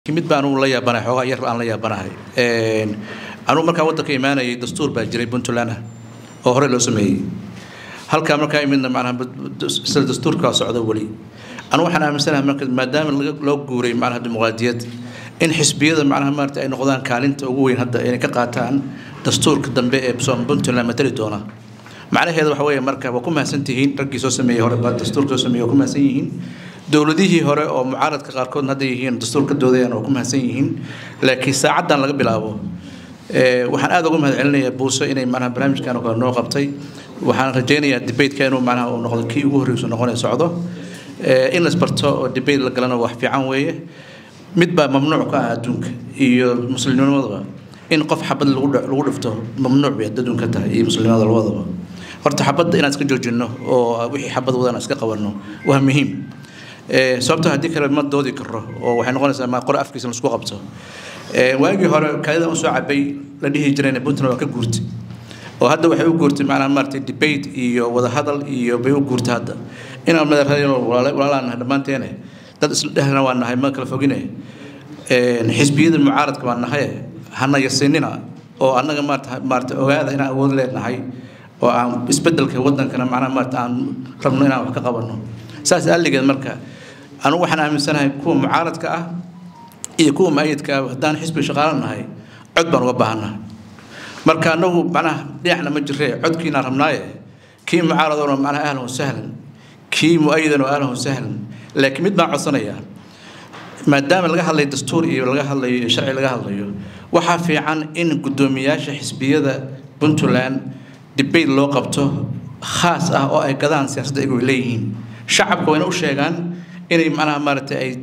كميت بانو لا يابانay xogaa yar aan la yaabanahay anu marka wadanka iimaanay dastuur baa jiray Puntland oo hore loo sameeyay halka marka imidna macnaha sida dastuurka socdo wali anu waxaan aaminsanahay marka maadaama loo guuray macnaha dimuqraadiyad in xisbiyada macnaha maarta ay noqdaan kaalinta ugu weyn hadda inay ka qaataan dastuurka dambe ee Puntland matali doona macnaheedu waxa weeye marka waa ku mahadsantihiin ragii soo sameeyay hore baa dastuurka soo sameeyay ku mahadsan yihiin dawladihii hore oo mucaaradka qaarkood hadda yihiin dastuurka doodayaan oo ku mahadsan yihiin laakiin saacadan laga bilaabo waxaan aad ugu mahadcelinayaa buuso inay macnaha barnaamijkan oo noo qabtay waxaan rajaynayaa debate-ka inuu macnaha uu noqdo kii ugu horreeyay noqonay socdo in la isbarto oo debate la galana wax fiican weeye mid baa mamnuuc ka ah adduunka iyo muslimnimadaba in qof xabad lagu dhifto mamnuuc bay adduunka tahay iyo muslimnimada labadaba horta xabadda inaan iska joojino oo wixii xabad wadana iska qabanno waa muhiim sababtoo haddii kale ma doodi karo oo waxay noqonaysaa ma qor afkiisa la isku qabto waagii hore kaydada u soo cabay la dhihi jireen Puntland waa ka guurtay oo hadda waxay u guurtay macnaha maartay debate iyo wada hadal iyo bay u guurtay hadda inaan madaxweyne walaalaan dhamaanteena dad isla dhehna waa nahay ma kala foginay xisbiyada mucaaradka waa nahay hana yasinina oo anaga maartay ogaada inaan awood leenahay oo aan isbedelka wadankana macnaha maartay aan rabno inaan wax ka qabanno saas aligeed marka anu waxaan aaminsanahay kuwa mucaaradka ah iyo kuwa maayidka hadaan xisbi shaqaalanahay cod baan uga baahanahay marka anagu macnaha dhinaxna ma jirey codkiina rabnaaye kii mucaaradona macnaha ahlan sahlan kii muayidan ahlan sahlan laakiin mid baan codsanaya maadaama laga hadlay dastuur iyo laga hadlay sharci laga hadlayo waxa fiican in gudoomiyaasha xisbiyada Puntland debate loo qabto khaas ah oo ay gadaan siyaasadda ay leeyihiin shacabku way u sheegaan inay macnaha maartay ay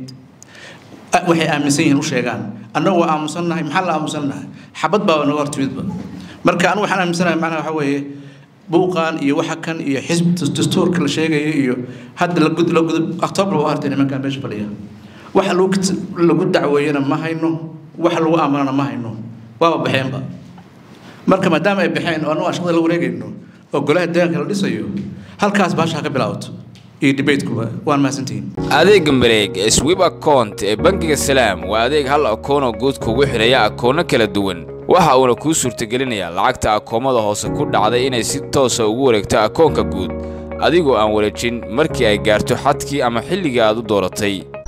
waxay aaminsan yihiin u sheegaan annagu aamusanahay maxaa la aamusanahay xabad baa naga hortimidba marka anu waxaan aaminsanahay macnaha waxa weeye buuqan iyo waxa kan iyo xisb dastuurka la sheegayo iyo hadda la gud October oo hartay nimanka meesha fadhiya waxa lagu dacweeyana ma hayno waxa lagu aamanana ma hayno waa baxeenba marka maadaama ay baxeen oo anu shaqada la wareegayno oo golaha deegaanka la dhisayo halkaas baasha ka bilaabato iyo debate-kuba waan maasantiin adeega mareeg sweep account ee bangiga salaam waa adeeg hal akoon oo guud kugu xiraya akoono kala duwan waxa uu ku suurtagelinayaa lacagta akoomada hoose ku dhacday inay si toos ah ugu wareegto akoonka guud adigoo aan wareejin markii ay gaarto xadkii ama xilliga aad u dooratay